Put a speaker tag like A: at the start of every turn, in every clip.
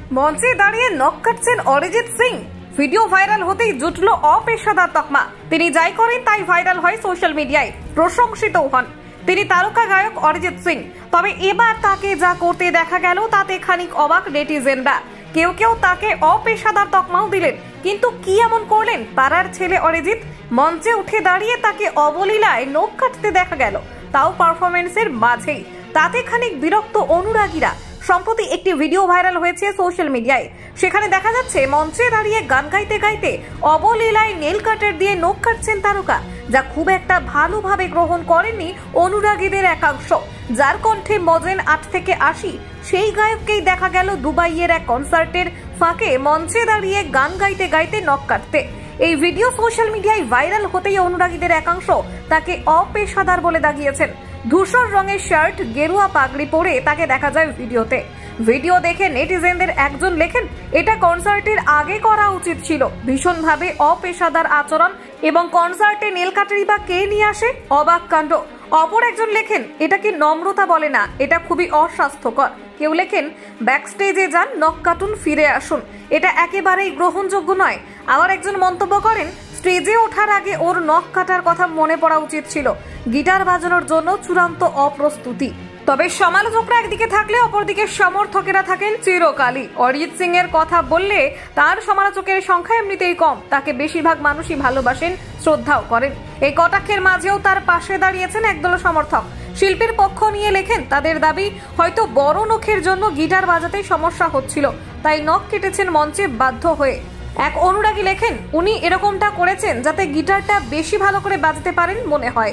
A: মঞ্চে দাঁড়িয়ে নখ কাটছেন অরিজিৎ সিং। ভিডিও ভাইরাল হতেই জুটল অপেশাদার তকমা। তিনি যাই করেন তাই ভাইরাল হয় সোশ্যাল মিডিয়ায়, প্রশংসিতও হন। তিনি তারকা গায়ক অরিজিৎ সিং। তবে এবার তাকে যা করতে দেখা গেল তাতে খানিক অবাক নেটিজেনরা। কেউ কেউ তাকে অপেশাদার তকমাও দিলেন। কিন্তু কি এমন করলেন পাড়ার ছেলে অরিজিৎ? মঞ্চে উঠে দাঁড়িয়ে তাকে অবলীলায় নখ কাটতে দেখা গেল, তাও পারফরমেন্সের মাঝেই। তাতে খানিক বিরক্ত অনুরাগীরা। সম্প্রতি একটি ভিডিও ভাইরাল হয়েছে সোশ্যাল মিডিয়ায়। সেখানে দেখা যাচ্ছে মঞ্চে দাঁড়িয়ে গান গাইতে গাইতে অবলীলায় নেল কাটার দিয়ে নখ কাটছেন তারকা, যা খুব একটা ভালোভাবে গ্রহণ করেননি অনুরাগীদের একাংশ। যার কণ্ঠে মজেন 8 থেকে 80 সেই গায়ককেই দেখা গেল দুবাইয়ের এক কনসার্টের ফাঁকে মঞ্চে দাঁড়িয়ে গান গাইতে গাইতে নখ কাটতে। এই ভিডিও সোশ্যাল মিডিয়ায় ভাইরাল হতেই অনুরাগীদের একাংশ তাকে অপেশাদার বলে দাগিয়েছেন। ধূসর রঙের শার্ট, গেরুয়া পাগড়ি পরে তাকে দেখা যায় ভিডিওতে। ভিডিও দেখে নেটিজেনদের একজন লেখেন, এটা কনসার্টের আগে করা উচিত ছিল। ভীষণভাবে অপেশাদার আচরণ, এবং কনসার্টে নেল কাটারি বা কে নিয়ে আসে? অবাক কাণ্ড। অপর একজন লেখেন, এটা কি নম্রতা বলে না, এটা খুবই অস্বাস্থ্যকর। কেউ লেখেন, ব্যাকস্টেজে যান, নখ কাটুন, ফিরে আসুন, এটা একেবারেই গ্রহণযোগ্য নয়। আবার একজন মন্তব্য করেন, স্টেজে ওঠার আগে ওর নখ কাটার কথা মনে পড়া উচিত ছিল। গিটার বাজানোর জন্য চূড়ান্ত অপ্রস্তুতি। তবে সমালোচকরা একদিকে থাকলে অপরদিকে সমর্থকেরা থাকেন চিরকালই। অরিজিৎ সিং এর কথা বললে তার সমালোচকের সংখ্যা এমনিতেই কম। তাকে বেশিরভাগ মানুষই ভালোবাসেন, শ্রদ্ধাও করেন। এই কটাক্ষের মাঝেও তার পাশে দাঁড়িয়েছেন একদল সমর্থক। শিল্পীর পক্ষ নিয়ে লেখেন, তাদের দাবি হয়তো বড় নখের জন্য গিটার বাজাতে সমস্যা হচ্ছিল, তাই নখ কেটেছেন মঞ্চে বাধ্য হয়ে। এক অনুরাগী লেখেন, উনি এরকমটা করেছেন যাতে গিটারটা বেশি ভালো করে বাজাতে পারেন মনে হয়।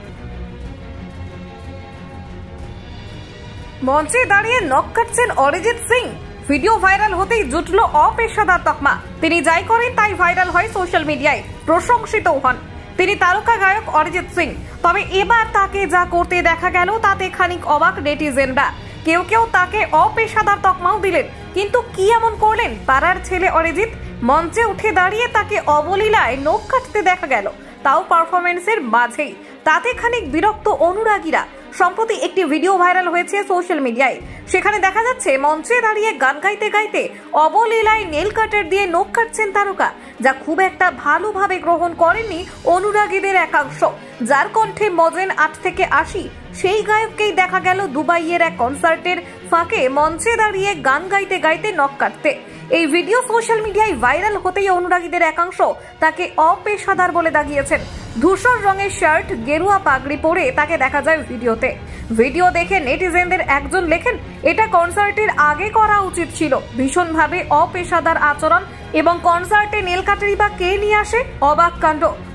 A: মঞ্চে দাঁড়িয়ে নখ কাটছেন অরিজিৎ সিং। ভিডিও ভাইরাল হতেই জুটল অপেশাদার তকমা। তিনি যাই করেন তাই ভাইরাল হয় সোশ্যাল মিডিয়ায়, প্রশংসিতও হন। তিনি তারকা গায়ক অরিজিৎ সিং। তবে এবার তাকে যা করতে দেখা গেল তাতে খানিক অবাক নেটিজেনরা। কেউ কেউ তাকে অপেশাদার তকমাও দিলেন। কিন্তু কি এমন করলেন পাড়ার ছেলে অরিজিৎ? মঞ্চে উঠে দাঁড়িয়ে তাকে অবলীলায় নখ কাটতে দেখা গেল, তাও পারফরমেন্সের মাঝেই। তাতে খানিক বিরক্ত অনুরাগীরা। সম্প্রতি একটি ভিডিও ভাইরাল হয়েছে সোশ্যাল মিডিয়ায়। সেখানে দেখা যাচ্ছে মঞ্চে দাঁড়িয়ে গান গাইতে গাইতে অবলীলায় নেল কাটার দিয়ে নখ কাটছেন তারকা, যা খুব একটা ভালোভাবে গ্রহণ করেননি অনুরাগীদের একাংশ। যার কণ্ঠে মজেন 8 থেকে 80 সেই গায়ককেই দেখা গেল দুবাইয়ের এক কনসার্টের ফাঁকে মঞ্চে দাঁড়িয়ে গান গাইতে গাইতে নখ কাটতে। এই ভিডিও সোশ্যাল মিডিয়ায় ভাইরাল হতেই অনুরাগীদের একাংশ তাকে অপেশাদার বলে দাগিয়েছেন। ধূসর রঙের শার্ট, গেরুয়া পাগড়ি পরে তাকে দেখা যায় ভিডিওতে। ভিডিও দেখে নেটিজেনদের একজন লেখেন, এটা কনসার্টের আগে করা উচিত ছিল। ভীষণভাবে অপেশাদার আচরণ, এবং কনসার্টে নেল কাটারি বা কে নিয়ে আসে? অবাক কাণ্ড।